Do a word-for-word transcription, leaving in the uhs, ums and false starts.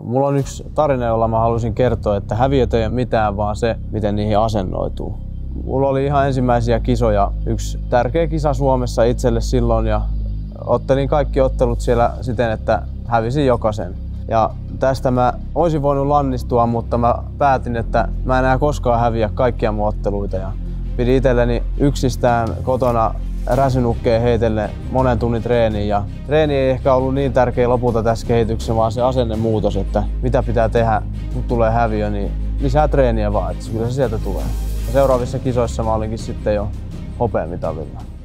Mulla on yksi tarina, jolla mä haluaisin kertoa, että häviöt ei ole mitään, vaan se, miten niihin asennoituu. Mulla oli ihan ensimmäisiä kisoja, yksi tärkeä kisa Suomessa itselle silloin ja ottelin kaikki ottelut siellä siten, että hävisin jokaisen. Ja tästä mä olisin voinut lannistua, mutta mä päätin, että mä en enää koskaan häviä kaikkia mun otteluita. Ja pidin itselleni yksistään kotona räsynukkeen heitelle monen tunnin treeniin. Ja treeni ei ehkä ollut niin tärkeä lopulta tässä kehityksessä, vaan se asennemuutos, että mitä pitää tehdä, kun tulee häviö, niin lisää treeniä vaan, että kyllä se sieltä tulee. Ja seuraavissa kisoissa mä olinkin sitten jo hopeamitalilla.